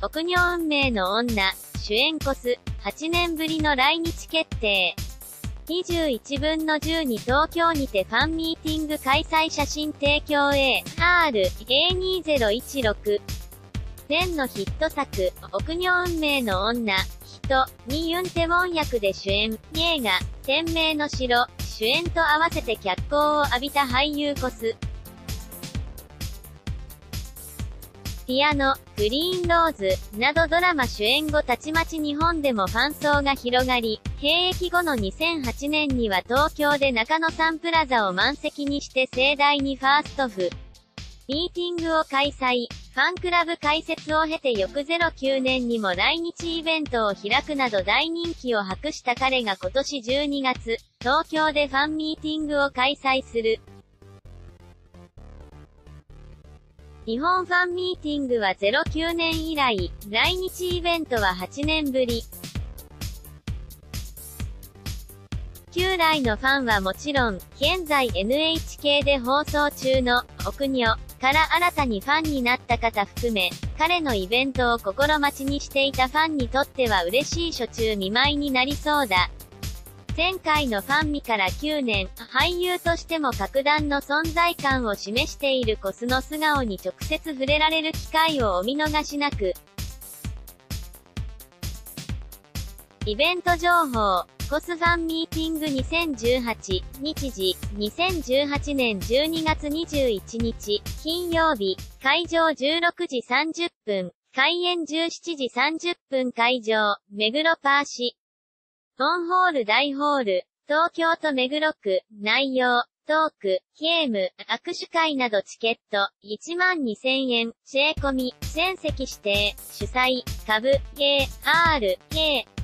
臆尿運命の女、主演コス、8年ぶりの来日決定。21分の10に東京にてファンミーティング開催写真提供 A、R、A2016。前のヒット作、臆尿運命の女、人にユン・テウォン役で主演、映画、天明の城、主演と合わせて脚光を浴びた俳優コス。ピアノ、グリーンローズ、などドラマ主演後たちまち日本でもファン層が広がり、兵役後の2008年には東京で中野サンプラザを満席にして盛大にファーストフミーティングを開催。ファンクラブ開設を経て翌09年にも来日イベントを開くなど大人気を博した彼が今年12月、東京でファンミーティングを開催する。日本ファンミーティングは09年以来、来日イベントは8年ぶり。旧来のファンはもちろん、現在 NHK で放送中の、臆尿から新たにファンになった方含め、彼のイベントを心待ちにしていたファンにとっては嬉しい初中見舞いになりそうだ。前回のファンミから9年、俳優としても格段の存在感を示しているコスの素顔に直接触れられる機会をお見逃しなく。イベント情報、コスファンミーティング2018、日時、2018年12月21日、金曜日、会場16時30分、開演17時30分会場、目黒パーシ。本ホール大ホール、東京都目黒区、内容、トーク、ゲーム、握手会などチケット、12,000円、税込み、全席指定、主催、株、A、R、K、